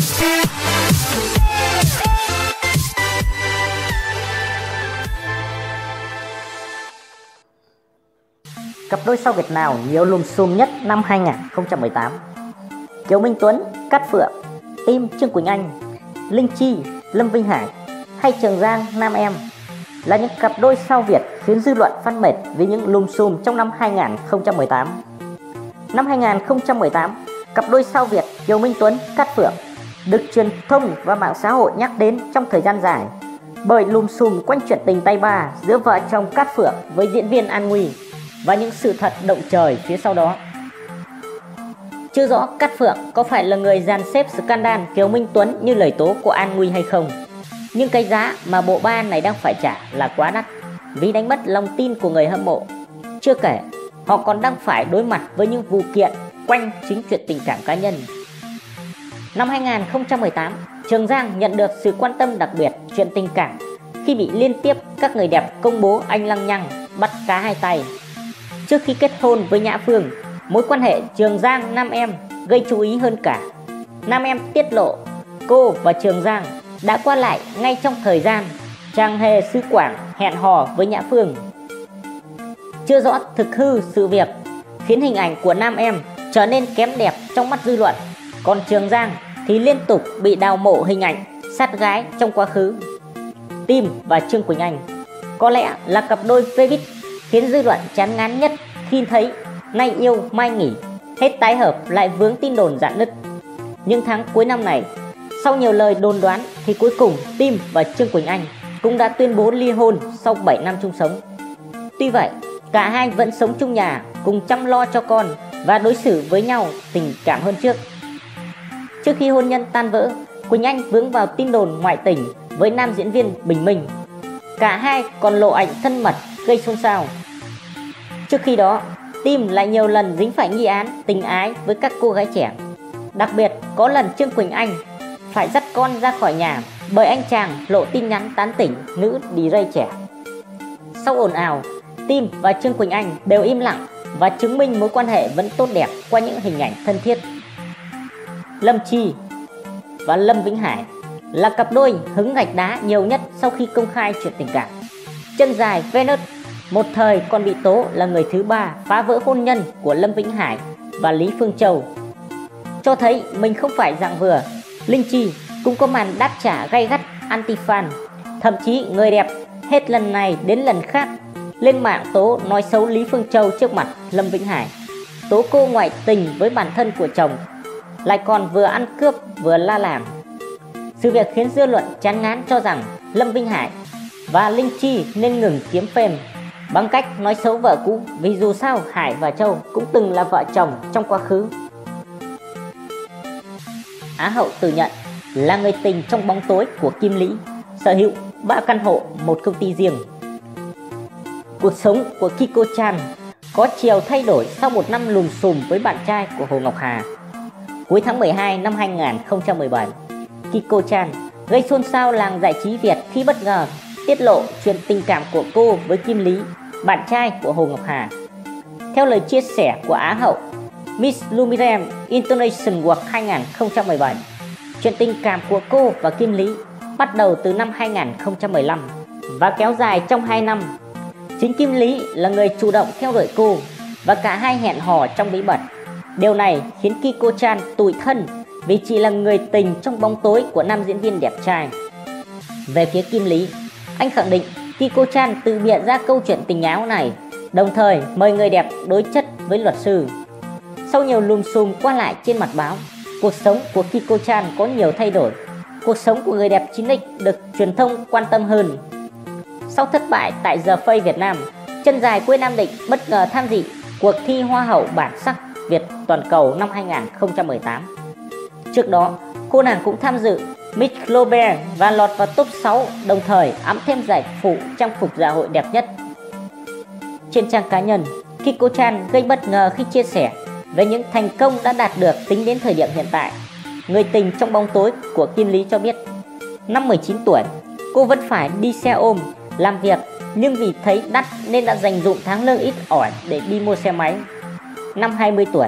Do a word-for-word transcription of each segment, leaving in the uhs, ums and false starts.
Cặp đôi sao Việt nào nhiều lùm xùm nhất năm hai nghìn không trăm mười tám? Kiều Minh Tuấn, Cát Phượng, Tim, Trương Quỳnh Anh, Linh Chi, Lâm Vinh Hải hay Trường Giang, Nam Em là những cặp đôi sao Việt khiến dư luận phát mệt vì những lùm xùm trong năm hai nghìn không trăm mười tám. Năm hai nghìn không trăm mười tám, cặp đôi sao Việt Kiều Minh Tuấn, Cát Phượng được truyền thông và mạng xã hội nhắc đến trong thời gian dài bởi lùm xùm quanh chuyện tình tay ba giữa vợ chồng Cát Phượng với diễn viên An Nguy và những sự thật động trời phía sau đó. Chưa rõ Cát Phượng có phải là người dàn xếp scandal Kiều Minh Tuấn như lời tố của An Nguy hay không, nhưng cái giá mà bộ ba này đang phải trả là quá đắt vì đánh mất lòng tin của người hâm mộ. Chưa kể họ còn đang phải đối mặt với những vụ kiện quanh chính chuyện tình cảm cá nhân. Năm hai nghìn không trăm mười tám, Trường Giang nhận được sự quan tâm đặc biệt chuyện tình cảm khi bị liên tiếp các người đẹp công bố anh lăng nhăng bắt cá hai tay. Trước khi kết hôn với Nhã Phương, mối quan hệ Trường Giang Nam Em gây chú ý hơn cả. Nam Em tiết lộ cô và Trường Giang đã qua lại ngay trong thời gian chàng hề xứ Quảng hẹn hò với Nhã Phương. Chưa rõ thực hư sự việc khiến hình ảnh của Nam Em trở nên kém đẹp trong mắt dư luận, còn Trường Giang thì liên tục bị đào mộ hình ảnh sát gái trong quá khứ. Tim và Trương Quỳnh Anh có lẽ là cặp đôi favorite khiến dư luận chán ngán nhất khi thấy nay yêu mai nghỉ, hết tái hợp lại vướng tin đồn rạn nứt. Những tháng cuối năm này, sau nhiều lời đồn đoán thì cuối cùng Tim và Trương Quỳnh Anh cũng đã tuyên bố ly hôn sau bảy năm chung sống. Tuy vậy, cả hai vẫn sống chung nhà, cùng chăm lo cho con và đối xử với nhau tình cảm hơn trước. Trước khi hôn nhân tan vỡ, Quỳnh Anh vướng vào tin đồn ngoại tình với nam diễn viên Bình Minh. Cả hai còn lộ ảnh thân mật gây xôn xao. Trước khi đó, Tim lại nhiều lần dính phải nghi án tình ái với các cô gái trẻ. Đặc biệt có lần Trương Quỳnh Anh phải dắt con ra khỏi nhà bởi anh chàng lộ tin nhắn tán tỉnh nữ đi jay trẻ. Sau ồn ào, Tim và Trương Quỳnh Anh đều im lặng và chứng minh mối quan hệ vẫn tốt đẹp qua những hình ảnh thân thiết. Lâm Chi và Lâm Vĩnh Hải là cặp đôi hứng gạch đá nhiều nhất sau khi công khai chuyện tình cảm. Chân dài Venus một thời còn bị tố là người thứ ba phá vỡ hôn nhân của Lâm Vĩnh Hải và Lý Phương Châu. Cho thấy mình không phải dạng vừa, Linh Chi cũng có màn đáp trả gay gắt anti-fan. Thậm chí người đẹp hết lần này đến lần khác lên mạng tố nói xấu Lý Phương Châu trước mặt Lâm Vĩnh Hải, tố cô ngoại tình với bản thân của chồng, lại còn vừa ăn cướp vừa la làng. Sự việc khiến dư luận chán ngán cho rằng Lâm Vĩnh Hải và Linh Chi nên ngừng kiếm fame bằng cách nói xấu vợ cũ, vì dù sao Hải và Châu cũng từng là vợ chồng trong quá khứ. Á hậu tự nhận là người tình trong bóng tối của Kim Lý, sở hữu ba căn hộ, một công ty riêng. Cuộc sống của Kiko Chan có chiều thay đổi sau một năm lùm xùm với bạn trai của Hồ Ngọc Hà. Cuối tháng mười hai năm hai nghìn không trăm mười bảy, Kiko Chan gây xôn xao làng giải trí Việt khi bất ngờ tiết lộ chuyện tình cảm của cô với Kim Lý, bạn trai của Hồ Ngọc Hà. Theo lời chia sẻ của Á hậu Miss Lumiere International World hai nghìn không trăm mười bảy, chuyện tình cảm của cô và Kim Lý bắt đầu từ năm hai nghìn không trăm mười lăm và kéo dài trong hai năm. Chính Kim Lý là người chủ động theo đuổi cô và cả hai hẹn hò trong bí mật. Điều này khiến Kiko Chan tủi thân vì chỉ là người tình trong bóng tối của nam diễn viên đẹp trai. Về phía Kim Lý, anh khẳng định Kiko Chan tự biện ra câu chuyện tình áo này, đồng thời mời người đẹp đối chất với luật sư. Sau nhiều lùm xùm qua lại trên mặt báo, cuộc sống của Kiko Chan có nhiều thay đổi. Cuộc sống của người đẹp chín x được truyền thông quan tâm hơn. Sau thất bại tại The Face Việt Nam, chân dài quê Nam Định bất ngờ tham dự cuộc thi Hoa hậu bản sắc Việt toàn cầu năm hai nghìn không trăm mười tám. Trước đó, cô nàng cũng tham dự Miss Global và lọt vào top sáu, đồng thời ẵm thêm giải phụ trang phục dạ hội đẹp nhất. Trên trang cá nhân, Kiko Chan gây bất ngờ khi chia sẻ về những thành công đã đạt được tính đến thời điểm hiện tại. Người tình trong bóng tối của Kim Lý cho biết, năm mười chín tuổi, cô vẫn phải đi xe ôm, làm việc, nhưng vì thấy đắt nên đã dành dụm tháng lương ít ỏi để đi mua xe máy. Năm hai mươi tuổi,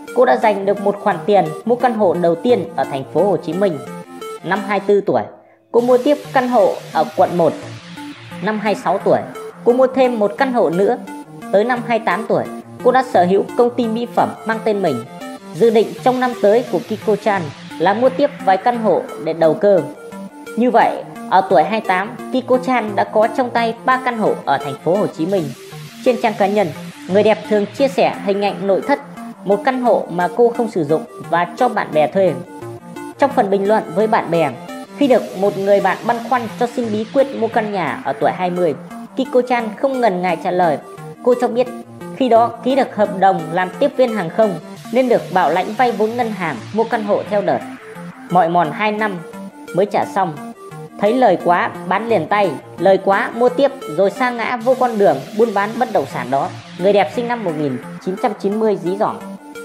cô đã giành được một khoản tiền mua căn hộ đầu tiên ở thành phố Hồ Chí Minh. Năm hai mươi tư tuổi, cô mua tiếp căn hộ ở quận một. Năm hai mươi sáu tuổi, cô mua thêm một căn hộ nữa. Tới năm hai mươi tám tuổi, cô đã sở hữu công ty mỹ phẩm mang tên mình. Dự định trong năm tới của Kiko Chan là mua tiếp vài căn hộ để đầu cơ. Như vậy, ở tuổi hai mươi tám, Kiko Chan đã có trong tay ba căn hộ ở thành phố Hồ Chí Minh. Trên trang cá nhân, người đẹp thường chia sẻ hình ảnh nội thất một căn hộ mà cô không sử dụng và cho bạn bè thuê. Trong phần bình luận với bạn bè, khi được một người bạn băn khoăn cho xin bí quyết mua căn nhà ở tuổi hai mươi, Kiko Chan không ngần ngại trả lời. Cô cho biết khi đó ký được hợp đồng làm tiếp viên hàng không nên được bảo lãnh vay vốn ngân hàng mua căn hộ theo đợt. Mỏi mòn hai năm mới trả xong. Thấy lời quá bán liền tay, lời quá mua tiếp, rồi sa ngã vô con đường buôn bán bất động sản đó. Người đẹp sinh năm một nghìn chín trăm chín mươi dí dỏm.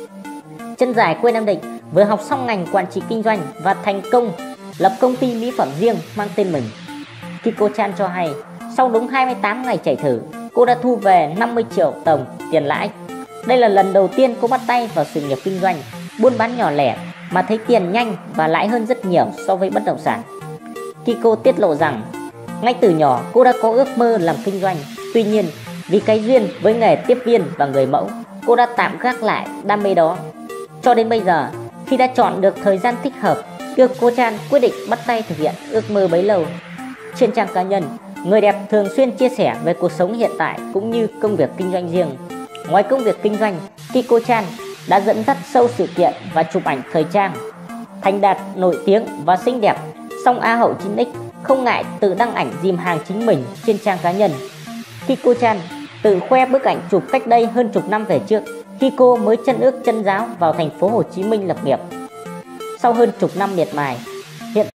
Chân dài quê Nam Định, vừa học xong ngành quản trị kinh doanh và thành công lập công ty mỹ phẩm riêng mang tên mình. Kiko Chan cho hay, sau đúng hai mươi tám ngày chạy thử, cô đã thu về năm mươi triệu đồng tiền lãi. Đây là lần đầu tiên cô bắt tay vào sự nghiệp kinh doanh, buôn bán nhỏ lẻ mà thấy tiền nhanh và lãi hơn rất nhiều so với bất động sản. Kiko tiết lộ rằng, ngay từ nhỏ cô đã có ước mơ làm kinh doanh. Tuy nhiên, vì cái duyên với nghề tiếp viên và người mẫu, cô đã tạm gác lại đam mê đó. Cho đến bây giờ, khi đã chọn được thời gian thích hợp, Kiko Chan quyết định bắt tay thực hiện ước mơ bấy lâu. Trên trang cá nhân, người đẹp thường xuyên chia sẻ về cuộc sống hiện tại cũng như công việc kinh doanh riêng. Ngoài công việc kinh doanh, Kiko Chan đã dẫn dắt show sự kiện và chụp ảnh thời trang. Thành đạt, nổi tiếng và xinh đẹp, song Á hậu chín x không ngại tự đăng ảnh dìm hàng chính mình trên trang cá nhân. Kiko Chan tự khoe bức ảnh chụp cách đây hơn chục năm về trước, khi cô mới chân ướt chân ráo vào thành phố Hồ Chí Minh lập nghiệp. Sau hơn chục năm miệt mài,